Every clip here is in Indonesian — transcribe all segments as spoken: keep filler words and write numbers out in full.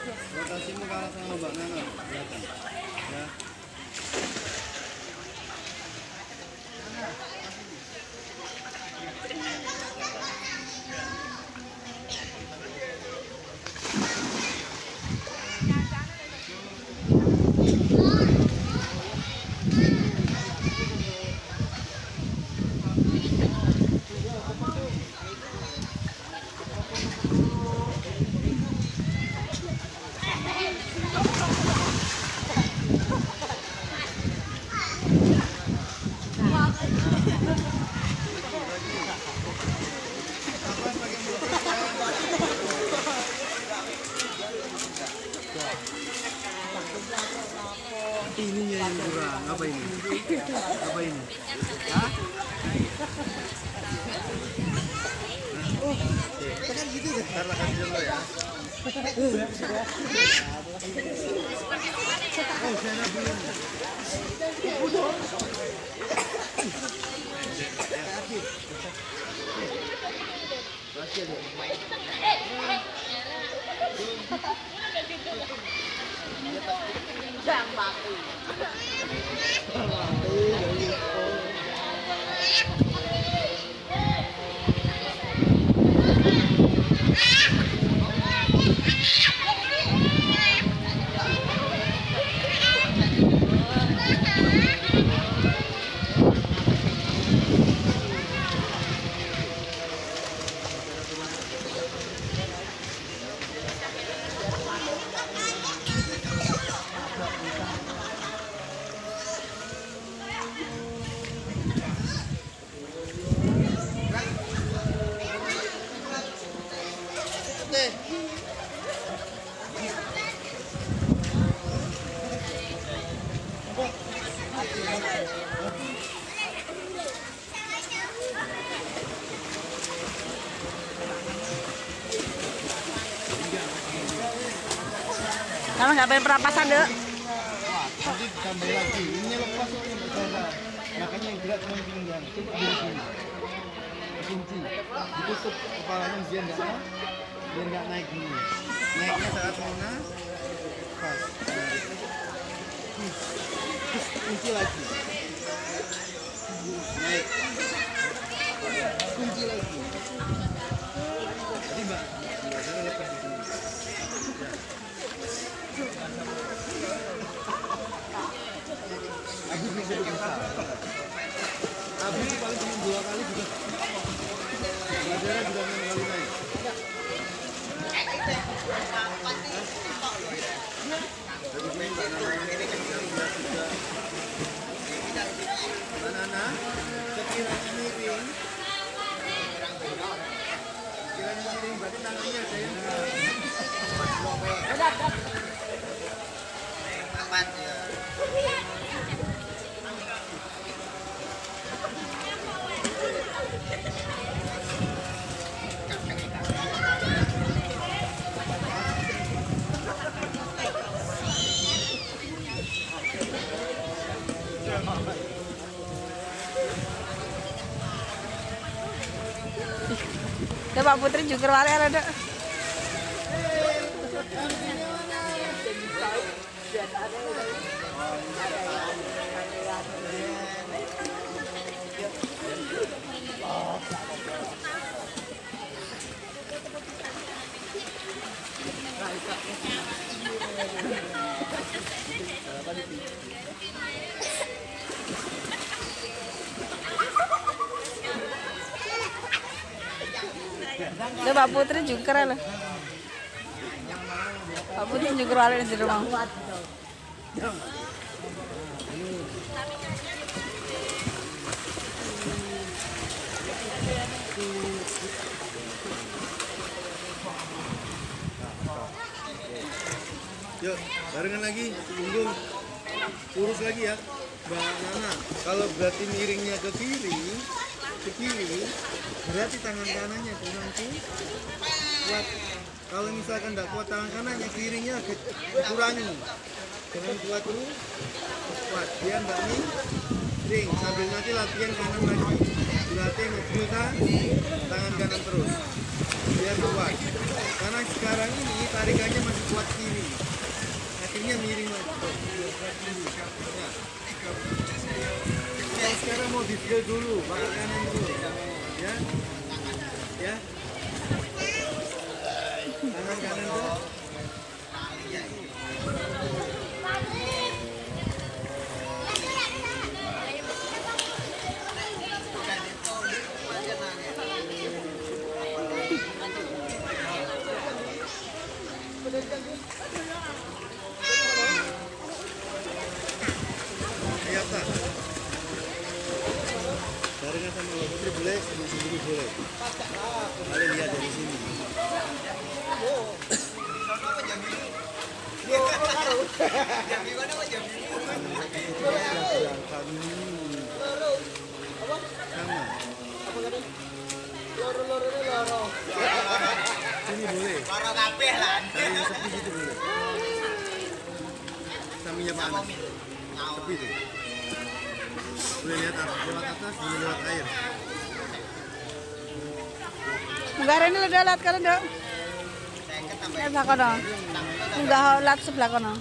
Rotasimu kalah sama Mbak Nana, kelihatan. Ya. Ininya yang kurang, apa ini? Apa ini? Hah? Oh, tekan gitu deh. Karena kan dulu ya. Oh, saya belum. Jangan mati. Kamu nggak pengen perapasan, Dek? Nanti tambah lagi. Ini lepas soalnya Mbak Sarah. Makanya yang gerak cuma pinggang. Coba di sini. Kunci. Ditutup kepalanya biar nggak biar nggak naik gini. Naiknya saat mana? Pas. Terus kunci lagi. Naik. Kunci lagi. Jadi Mbak, Mbak Sarah lepas di sini. Abi bisa bisa. Abi paling cuma dua kali juga. Belajarnya juga enam kali naik. Mbak Nana, sekiranya miring, sekiranya miring berarti tangannya ada yang aman ya. Coba Putri juga wale ada. Coba Putri juga lah. Pak Putri juga wale di rumah. Yuk, barengan lagi, punggung lurus lagi ya, Mbak Nana. Kalau berarti miringnya ke kiri, ke kiri, berarti tangan kanannya kurang kuat. Kalau misalkan tidak kuat tangan kanannya, kirinya kurangi. Jangan kuat dulu, kuat. Biar Mbak miring, sambil nanti latihan kanan lagi. Dilatih ngebuka tangan kanan terus, biar kuat. Karena sekarang ini tarikannya masih kuat kiri. dulu. Ya. Kita sekarang mau di feel dulu, pakai kanan dulu. Ya. Ya. Tangan kanan dulu. Iya, Pak. Barengan sama lo Putri boleh, sendiri boleh. Kalian lihat dari sini. Sama. Sini boleh. Loro kabeh lah. Tapi yang sepi gitu boleh. Sampingnya panas. Sepi tuh. Boleh lihat atas, lewat atas, boleh lewat air. Enggak ini udah lihat kan dok. Ya sebelah kono. Enggak lihat sebelah kono.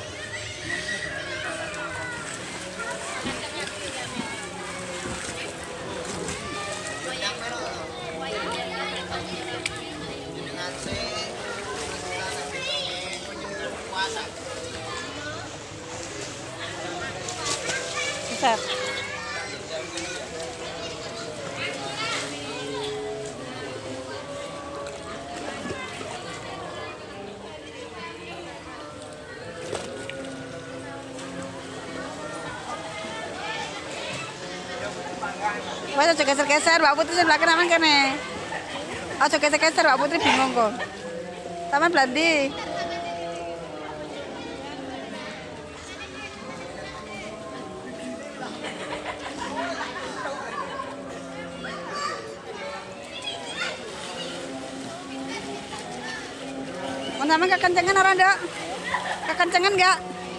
Besar. Wah, aja geser-geser, Mbak Putri sebelah kanan kene. Aja geser-geser, Mbak Putri bingung kok. Taman Blandi. Mau sama kekencengan orang dok? Kekencengan enggak?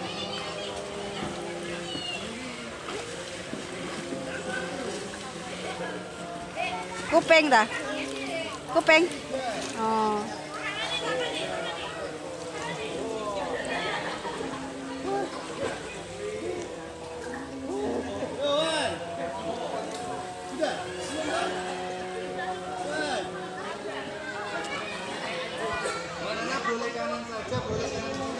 Kuping dah. Kuping. Oh. Warnanya boleh kanan saja, boleh kanan kiri.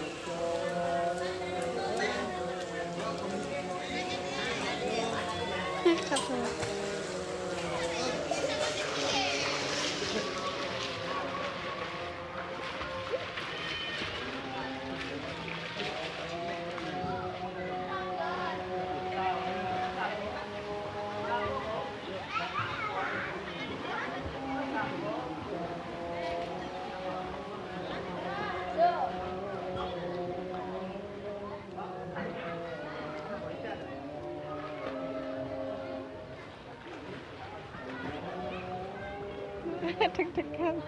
Deg-degan.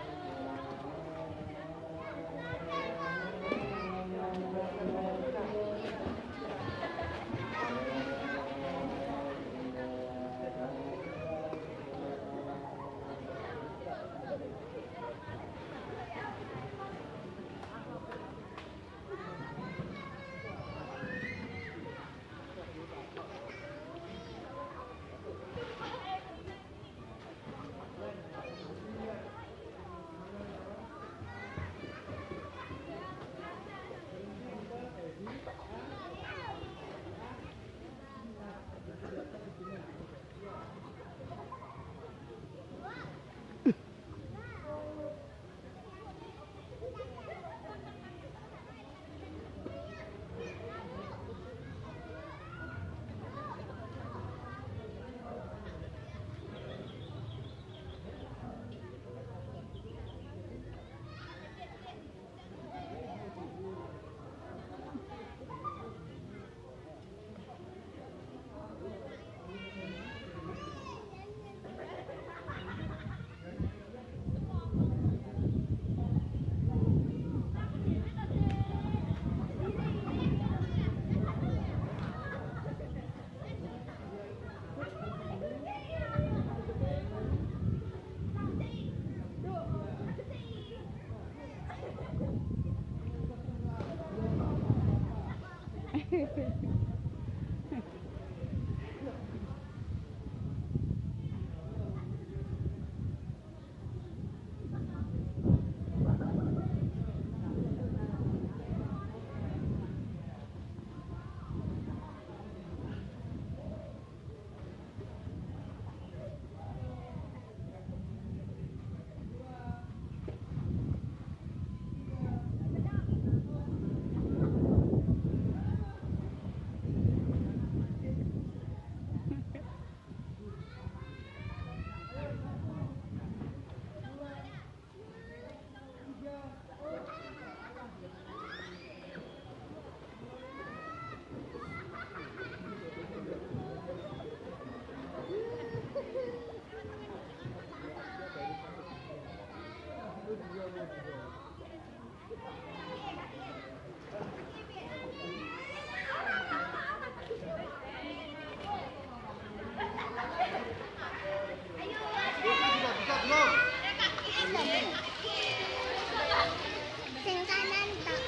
Sing kanan tak.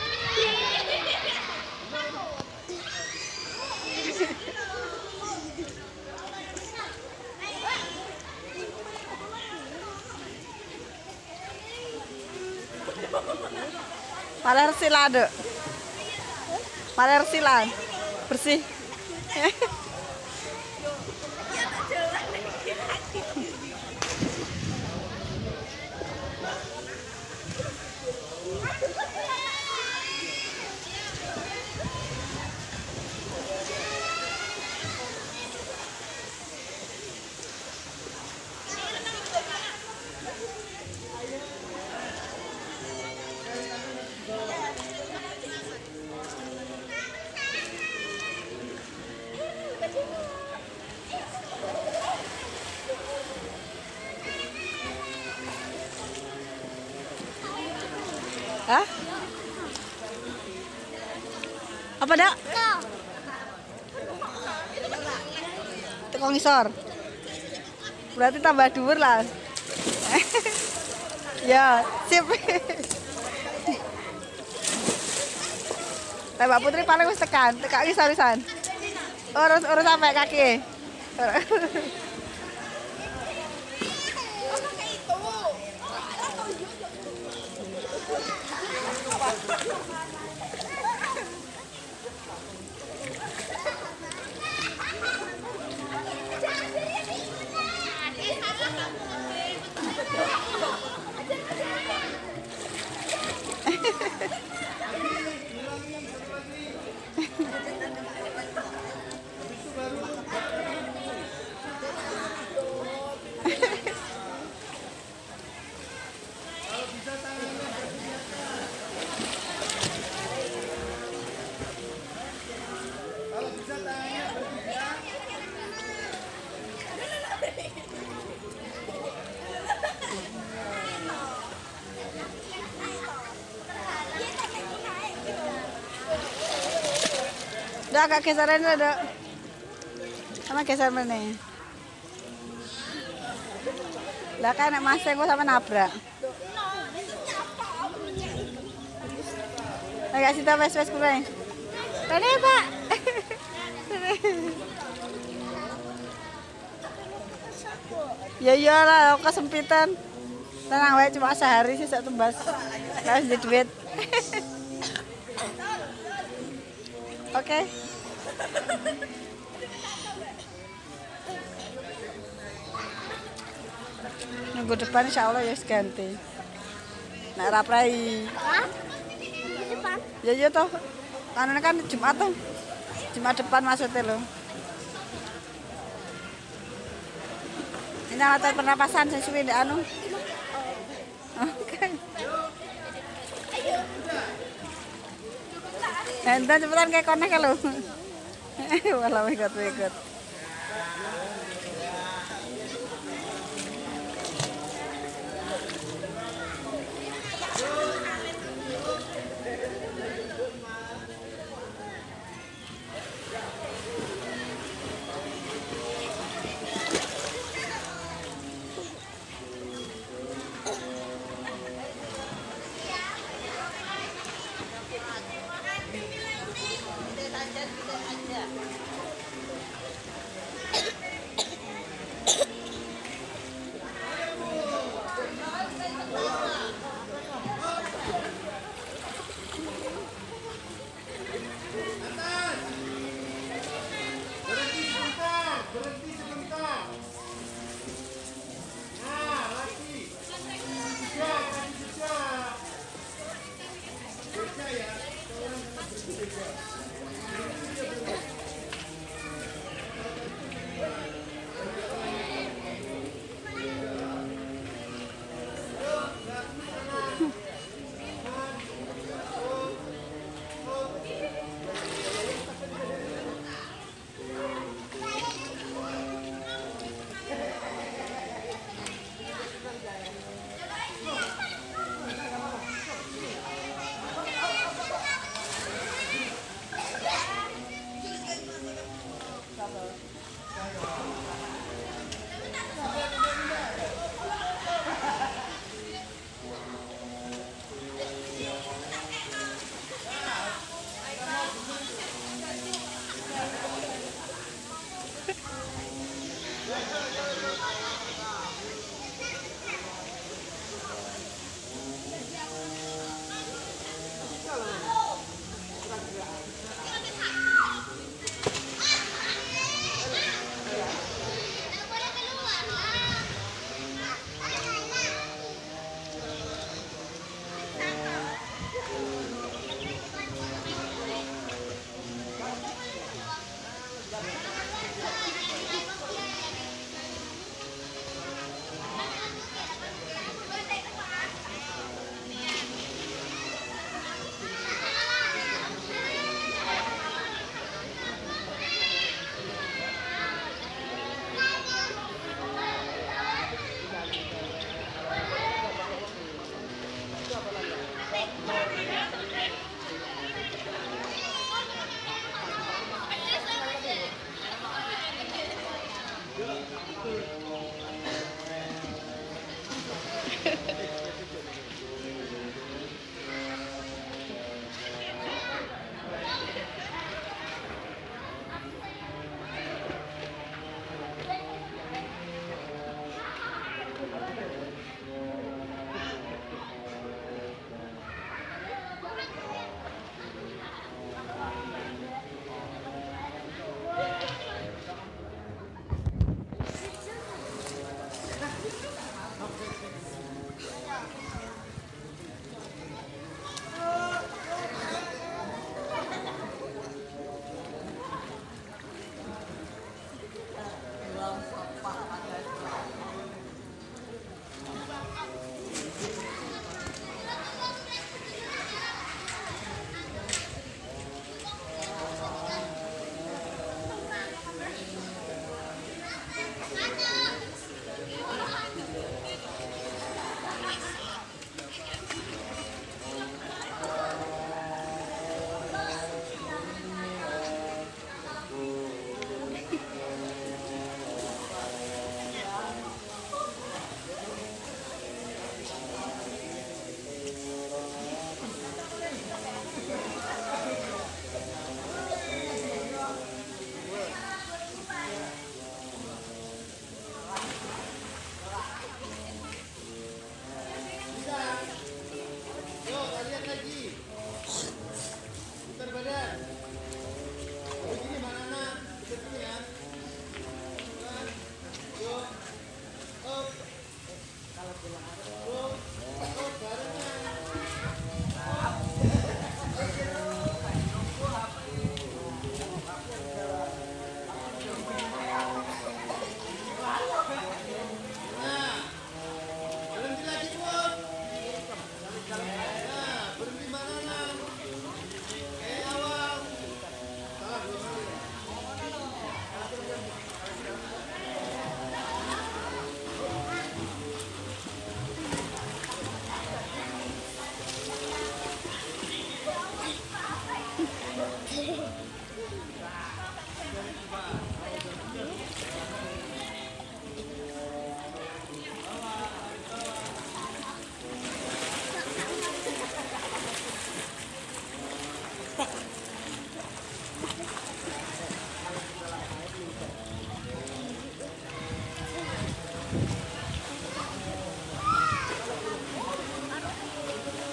Maler silan, Dek. Maler silan. Bersih. Hah? Apa, Dak? Tekong ngisor. Berarti tambah dhuwur lah. Ya, sip. Mbak Putri paling wis tekan, tekak ngisor-ngisoran. Urus urus sampai kaki. Udah agak geseran udah. Sama geser meneh. Lah kan nek maseng kok sama nabrak. Agak sita wes-wes kuwi. Rene, Pak. Ya iyalah, kesempitan. Tenang wae cuma sehari sih sak tembas. Lah wis duit. Oke. Minggu depan insya Allah ya ganti. Nak raprai. Depan. Ya iya toh. Karena kan Jumat tuh. Jumat depan maksudnya loh. Ini alat pernapasan sesuai di anu. Oke. Enten cepetan kayak konek lo. Walau ikut-ikut.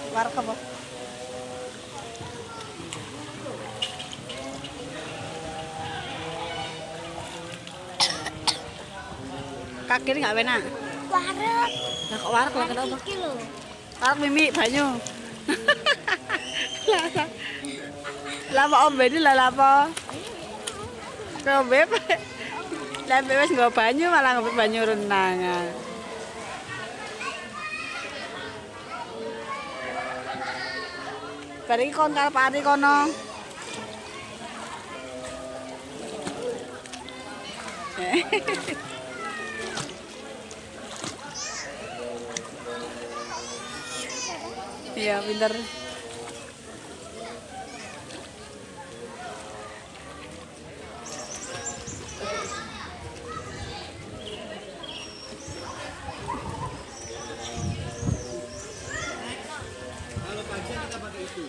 Warek apa? Kaki ini nggak enak. Warek. Lah kok warek lah kenapa? Iki lho. Warek mimi banyu. Lah apa ombe ini lah apa? Ombe. Lah wis nggo banyu malah nggo banyu renang. Bareng kon karo Pak Ari kono. Iya, pinter. Kalau pagi kita pakai itu.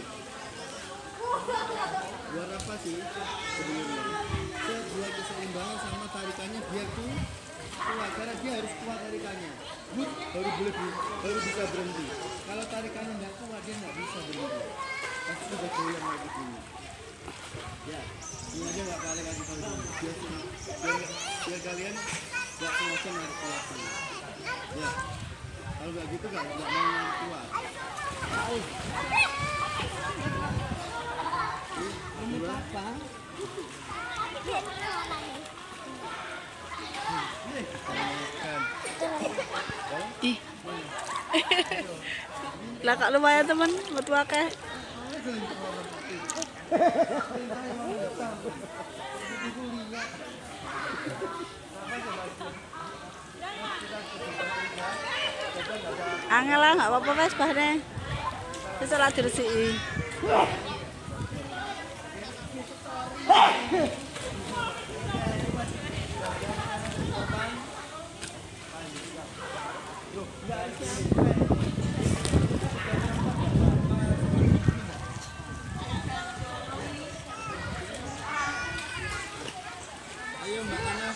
Buat apa sih sebenarnya? Saya buat keseimbangan sama tarikannya biar tuh kuat, karena dia harus kuat tarikannya. But, baru boleh baru bisa berhenti. Kalau tarikannya nggak kuat dia nggak bisa berhenti. Pasti sudah goyang lagi begini. Ya, ini aja nggak balik lagi kalau begini. Biar, biar, biar kalian nggak sengaja narik kuat. Ya, kalau nggak gitu nggak nggak mau narik kuat. Oh. Ini apa? Ih. Lah kak lumayan teman, metu akeh. Angel lah, nggak apa-apa wes bahne. Bisa lah diresiki. Ayo Mbak Ana.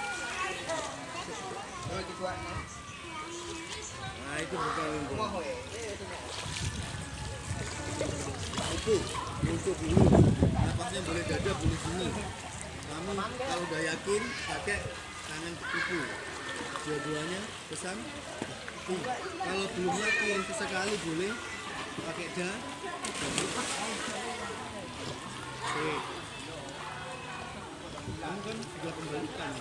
Nah itu bukan untuk. Itu untuk dulu. Napasnya boleh dada, boleh sini. Kamu kalau udah yakin pakai tangan ke kuku. Dua-duanya ke samping. Kalau belum yakin sesekali boleh pakai da. Oke. Kamu kan sudah kembalikan.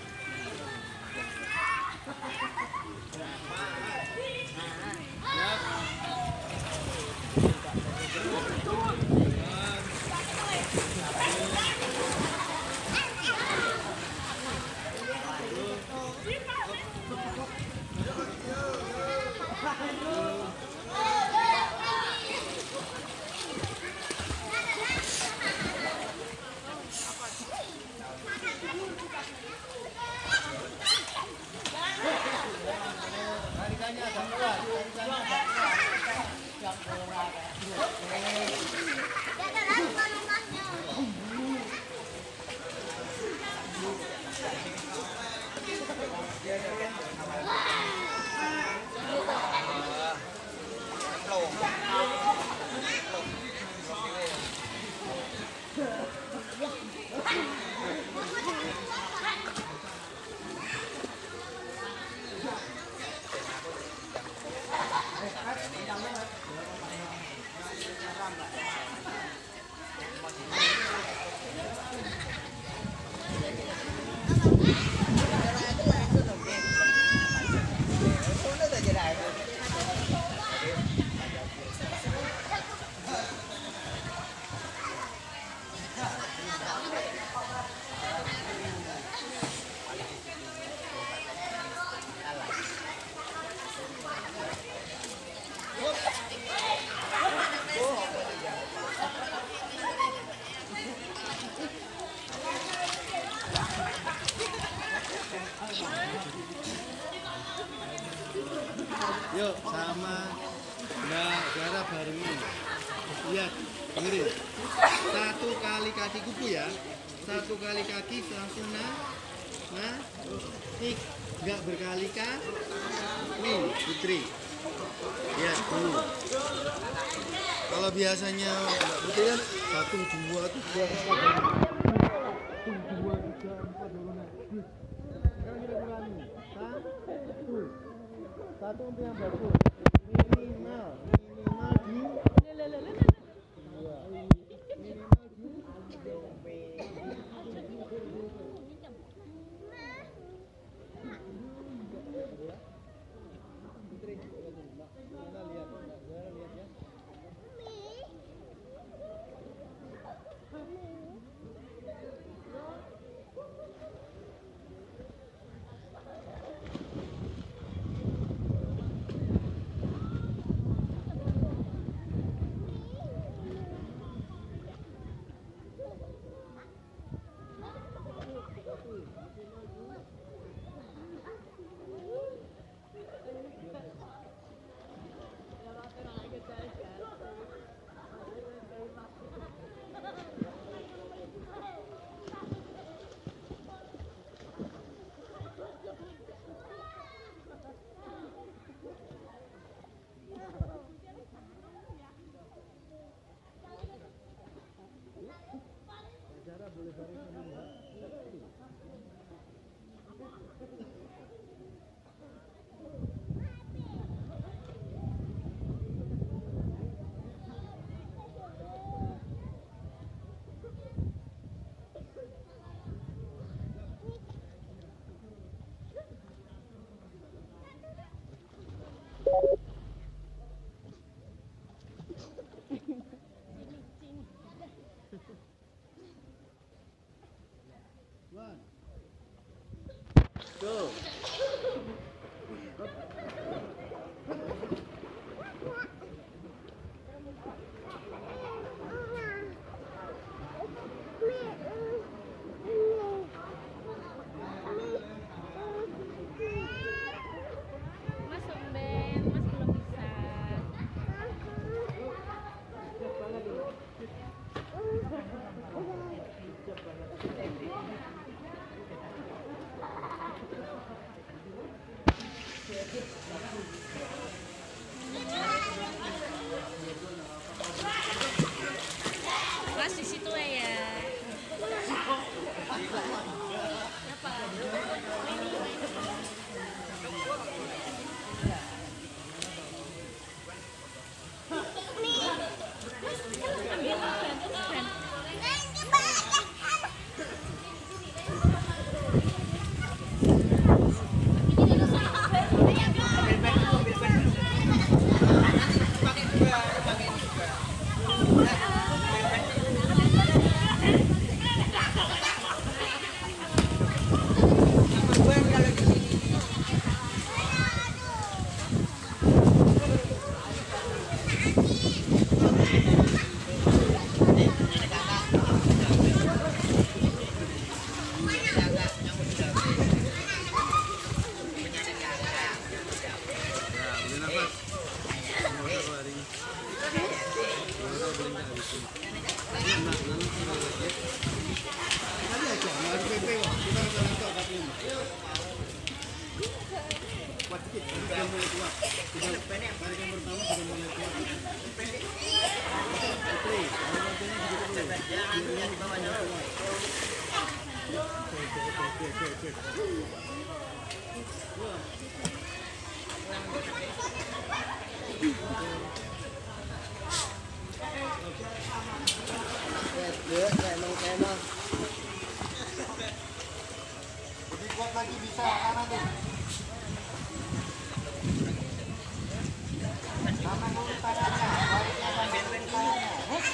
Yuk sama Mbak Zara barengin. Lihat, dengerin. Satu kali kaki kuku ya. Satu kali kaki langsung nah. Nah, tik, nggak berkali kaki. Nih, Putri. Ya tuh. Kalau biasanya Mbak Putri kan satu dua tiga empat dua tiga empat turunan. Sekarang kita ulangi. Satu. Satu untuk yang bagus. Minimal minimal di dua. Minimal di go. Mas Somben, Mas belum bisa. Mas di situ ya. Lebih kuat lagi bisa kanan tuh. Kanan dulu tangannya, baliknya sambil tangannya.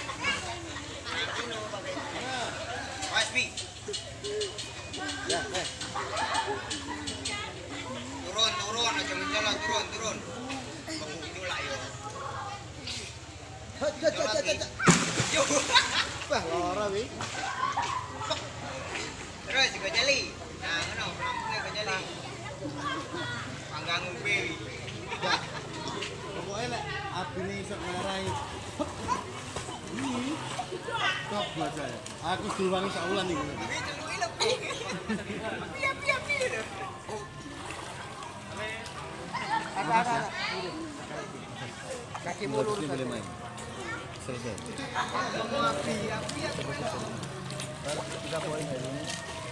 Ya, eh. Turun, turun, aja menjalan, turun, turun. Pengunjung lah yo. Hot, hot, hot, hot. Yo. Wah, lara wi. Terus juga jeli. Nah, ngono, pelampungnya ke jeli. Panggang ubi. Ya. Pokoknya lek abine iso ngarai. Ih. Top buat saya. Aku duluan saulan iki. Tapi celuk ilek. Piap, piap, piap. Apa-apa. kaki mulu Ini boleh main. Selesai. Kita poin hari ini.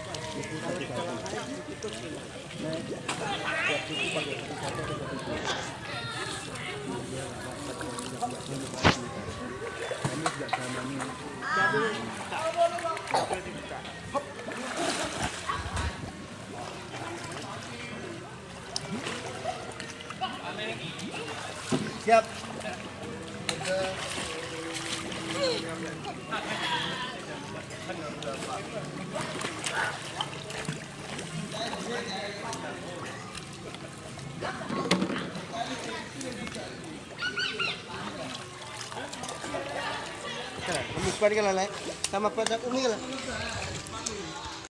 Siap. Kamu kuat kan lah, sama pada umi lah.